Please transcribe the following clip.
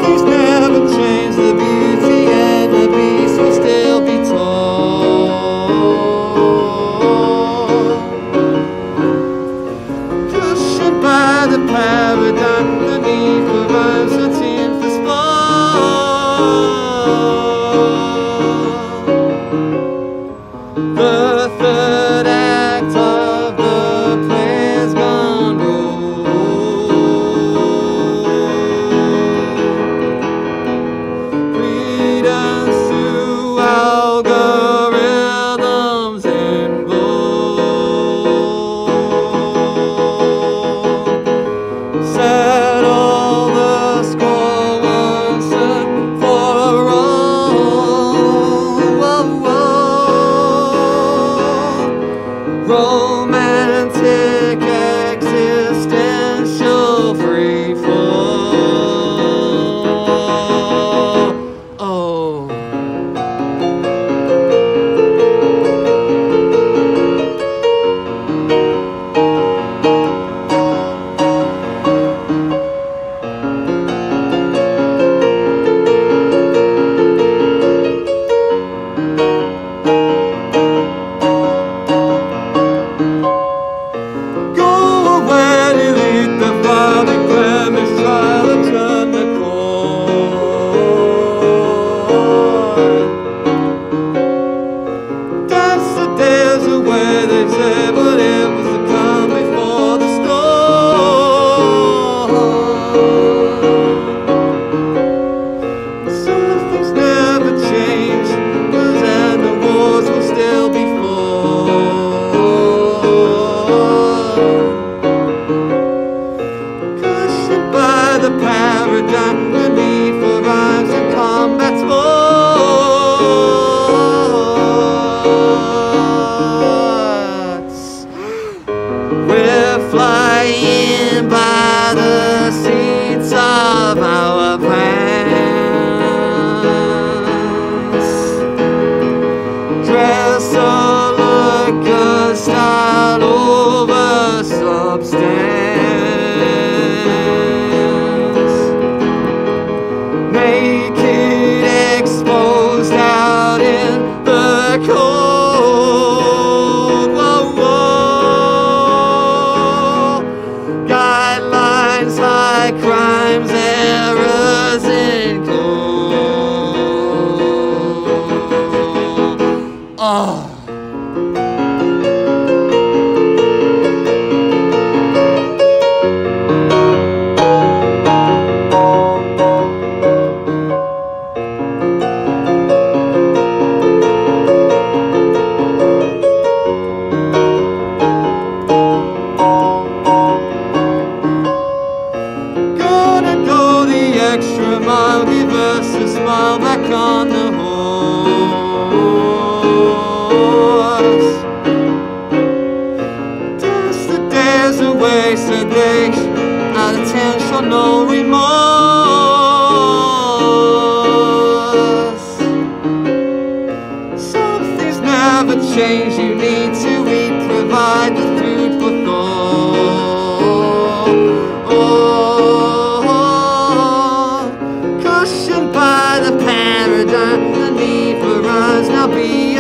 things never change, the beauty and the beast will still be taught. Cushioned by the paradigm, the need for rhymes, the team for sport. The third act of the play's gone rogue. Credence to algorithms in vogue. Settle the score once and for all. Romantic existential free fall. Oh. Go away, delete the file, declare mistrial, and turn the cord. Dance the days away, they say, but it was the calm before the storm. Some things never change, and the wars will still be fought. Cushioned by the paradigm, the need for rhymes and combat sports. We're flying by the seats of our pants. Dress a look, a style over substance. Naked, exposed out in the cold. Whoa, whoa. Guidelines, high crimes, errors in code. Oh. Gonna go the extra mile, give us a smile back on the horse. Dance the days away, said they, out of ten show no remorse. Some things never change, you need to eat, provide the food for thought. Oh, cushioned by the paradigm, the need for rhymes now be